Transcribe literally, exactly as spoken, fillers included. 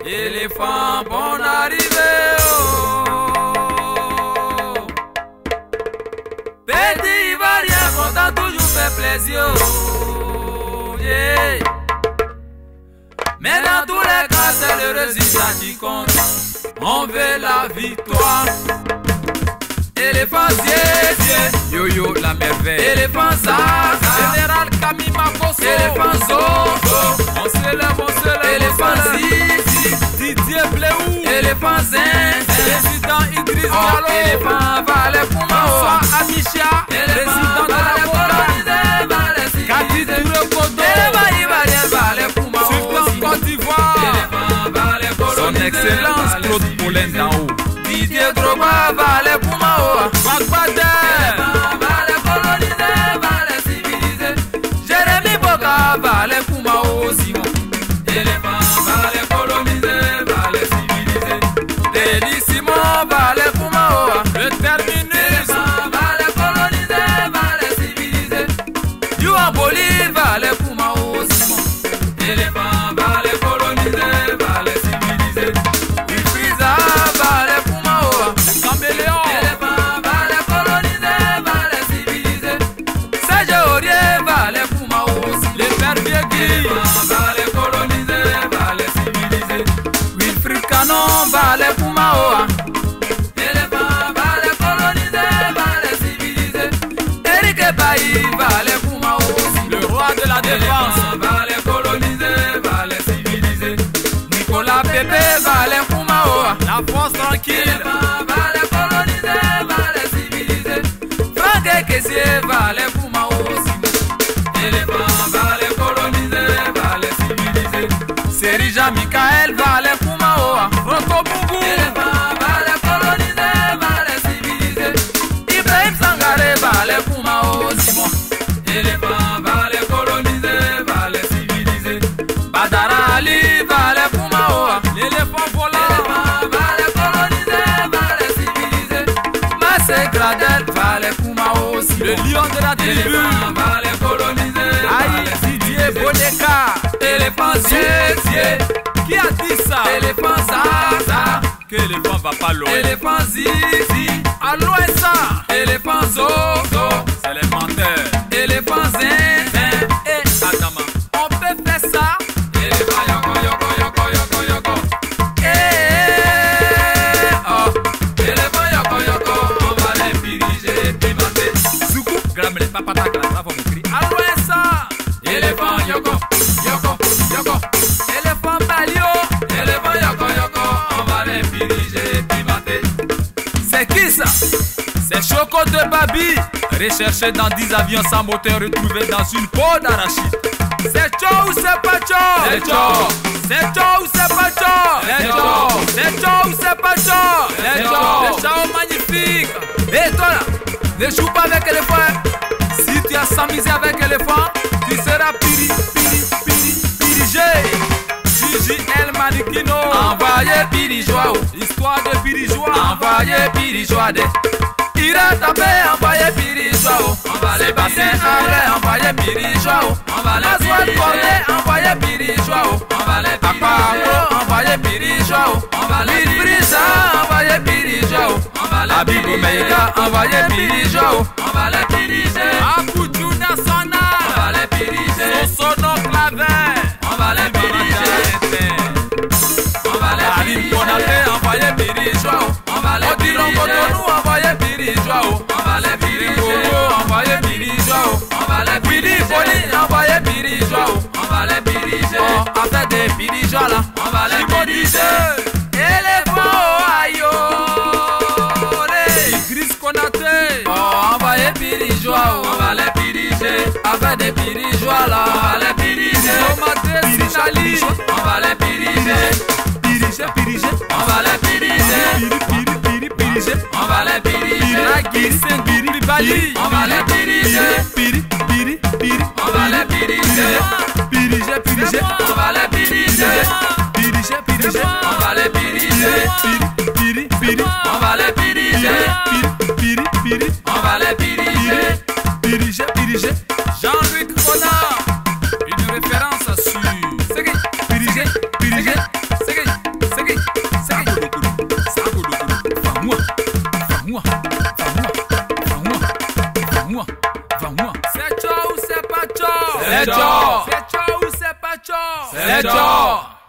Éléphant, bon arrivée. Oh. Petit Ivoirien, content toujours fait plaisir. Oh. Yeah. Mais dans tous les cas, c'est le résultat qui compte. On veut la victoire. Éléphant Zié, Yo-Yo la merveille. Éléphant Zaza, Général Kamima Kosso. Éléphant Zozo, on se lève, on se lève. Éléphant Zizi, Didier Bléou. Éléphant Zin, Président Idriss Diallo. Éléphant Valet Koumao, Amicia, Président de la Côte. Kati Touré Kodo, Éléphant Ivoirien Valet Koumao. Sultan Côte d'Ivoire, Éléphant Valet Koumao. Son Excellence Claude Paulin d'en haut. Didier Drogba, Valet Koumao. Bagbadé, Valet colonisé, Valet civilisé. Jérémy Boka, Valet Koumao Simon. Éléphant, Valet colonisé, Valet civilisé. Déli Simon, Valet Koumao. Le terminus, Éléphant, Valet colonisé, Valet civilisé. Youan Bolide, Valet Koumao Simon. Éléphant, Valet colonisé, Valet civilisé. Ifriza, Valet Koumao. Le Caméléon, Éléphant, Valet colonisé, Valet civilisé. Serge Aurier, Valet Koumao Simon. Les Fermiers Guy, Valet colonisé, Valet civilisé. Wilfried Canon, Valet Koumao. Éléphant, Valet colonisé, Valet civilisé. Eric Bailly, Valet Koumao Simon. Le roi de la défense, Valet colonisé, Valet civilisé. Nicolas Pépé, Valet Koumao. La France tranquille, Valet colonisé, Valet civilisé. Franck Kessier, Valet Koumao Simon. Éléphant, Valet colonisé, Valet civilisé. Serija Michael, Valet Koumao. Roto Boubou, Éléphant, Valet colonisé, Valet civilisé. Ibrahim Sangaré, Valet Koumao Simon. Éléphant, Valet colonisé, Valet civilisé. Badara Ali, Valet Koumao. L'éléphant volant, Éléphant, Valet colonisé, Valet civilisé. Massé Gradel, Valet Koumao Simon. Le lion de la tribu, Valet colonisé, Valet Didier Boneka. Éléphant Zié, qui a dit ça? Éléphant Zaza, que l'éléphant va pas loin. Éléphant Zizi, allô et ça? Éléphant Zozo, c'est les menteurs. Éléphant Zin, Zin et Adama. On peut faire ça? Éléphant Yoko, Yoko, Yoko, Yoko, Yoko. Eh, oh. Éléphant Yoko, Yoko, on va les diriger, pimenter. Zoukou, gramme les papatak, là, ça va me crier. Allô et ça? Éléphant Yoko, Yoko, Yoko. Éléphant Balio, Éléphant Yoko, Yoko, on va les diriger, pimenter. C'est qui ça? C'est Choco de Babi, recherché dans dix avions sans moteur, retrouvé dans une peau d'arachide. C'est Cho ou c'est pas Cho? C'est Cho. C'est Cho ou c'est pas Cho? C'est Cho. C'est Cho ou c'est pas Cho? C'est Cho. Le Chao magnifique. Et toi là, ne joue pas avec l'éléphant. Si tu as s'amusé avec l'éléphant, tu seras piri, piri, piri, pirigé. Gigi El Manikino, envoyé Pirijoao. Histoire de Pirijoao, envoyé Pirijoao. Ira tapé, envoyé Pirijoao. Sébastien Arrêt, envoyé Pirijoao. Maswad Cornet, envoyé Pirijoao. Akparo, envoyé Pirijoao. Lidbrisa, envoyé Pirijoao. Abibou Meïga, envoyé Pirijoao. Akoutou Nassona, Sosono Claver, Aline Konaté, envoyé Pirijoao. Odilon Cotonou, envoyé Pirijoao. Pirigogo, envoyé Pirijoao. Willy Poli, envoyé Pirijoao. Oh, affaire des Pirijoao là, Chibodise, Éléphant, ayo. Idriss Konaté, oh, envoyé Pirijoao. Affaire des Pirijoao là, Tomaté Sinali, on va les piriger. Piriger, piriger, on va les piriger. Piri, piri, piriger, on va les piriger. Piragui, Sengouri, Bali, on va les piriger. Piri, piri, piri, on va les piriger. Piriger, piriger, on va les piriger. Piriger, piriger, on va les piriger. Piri, piri, piri, on va les piriger. Piri, piri, piri, on va les piriger. Piriger, piriger. Jean-Luc Renard, une référence sur Piriger, Piriger, Piriger. moi, va moi. C'est toi ou c'est pas toi? C'est toi. C'est toi ou c'est pas toi? C'est toi.